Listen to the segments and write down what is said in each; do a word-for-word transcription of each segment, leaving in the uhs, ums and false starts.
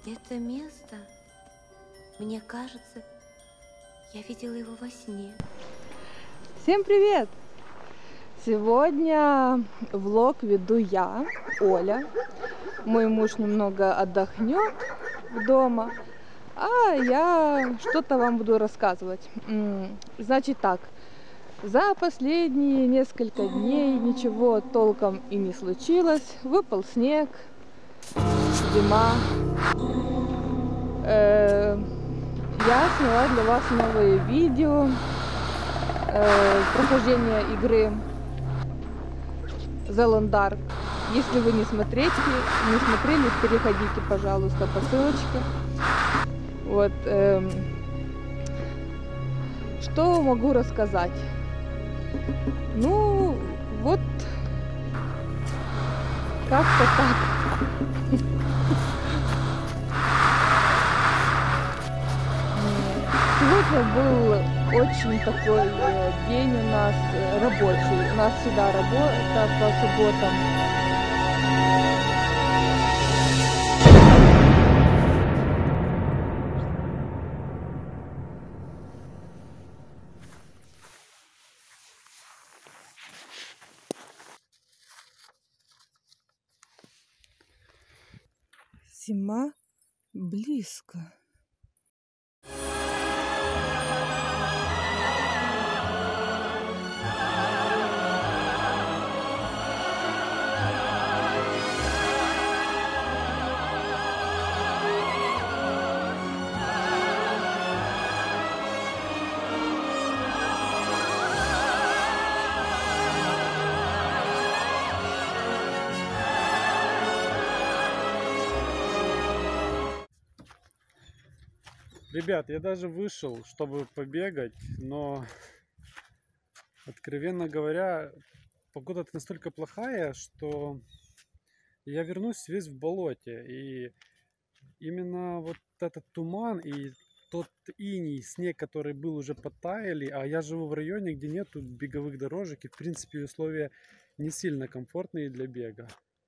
Это место, мне кажется, я видела его во сне. Всем привет! Сегодня влог веду я, Оля. Мой муж немного отдохнет дома, а я что-то вам буду рассказывать. Значит так, за последние несколько дней ничего толком и не случилось. Выпал снег, зима. Э, я сняла для вас новое видео э, прохождения игры Zellon Dark. Если вы не смотрите, не смотрели, переходите, пожалуйста, по ссылочке. Вот. Э, что могу рассказать? Ну, вот как-то так. Сегодня был очень такой день у нас рабочий. У нас всегда работа по субботам. Зима близко. Ребят, я даже вышел, чтобы побегать, но, откровенно говоря, погода настолько плохая, что я вернусь весь в болоте. И именно вот этот туман и тот иней, снег, который был, уже подтаяли, а я живу в районе, где нету беговых дорожек, и в принципе условия не сильно комфортные для бега.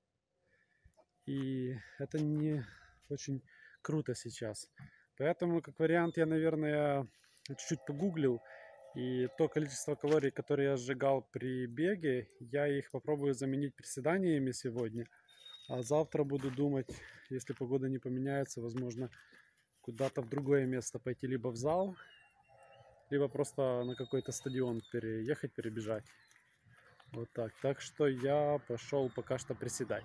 И это не очень круто сейчас. Поэтому, как вариант, я, наверное, чуть-чуть погуглил. И то количество калорий, которые я сжигал при беге, я их попробую заменить приседаниями сегодня. А завтра буду думать, если погода не поменяется, возможно, куда-то в другое место пойти. Либо в зал, либо просто на какой-то стадион переехать, перебежать. Вот так. Так что я пошел пока что приседать.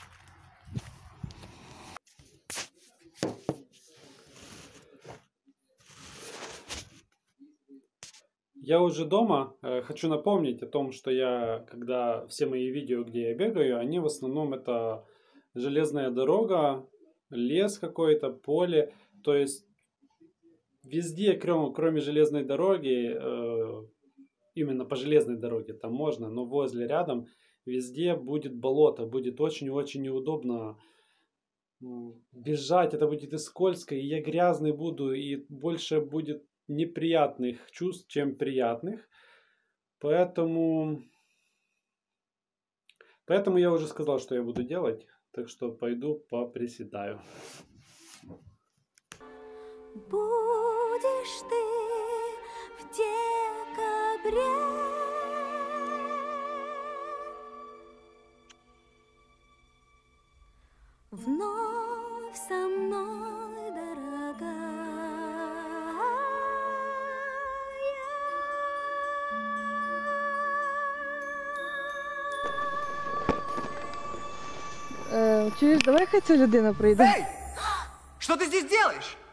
Я уже дома. Хочу напомнить о том, что я, когда все мои видео, где я бегаю, они в основном это железная дорога, лес какой-то, поле. То есть везде, кроме, кроме железной дороги, именно по железной дороге там можно, но возле, рядом, везде будет болото. Будет очень-очень неудобно бежать, это будет и скользко, и я грязный буду, и больше будет неприятных чувств, чем приятных. Поэтому поэтому я уже сказал, что я буду делать. Так что пойду поприседаю. Будешь ты в декабре вновь со мной, дорогая. Е, чуєш, давай хай ця людина прийде. Эй! Что ты здесь делаешь?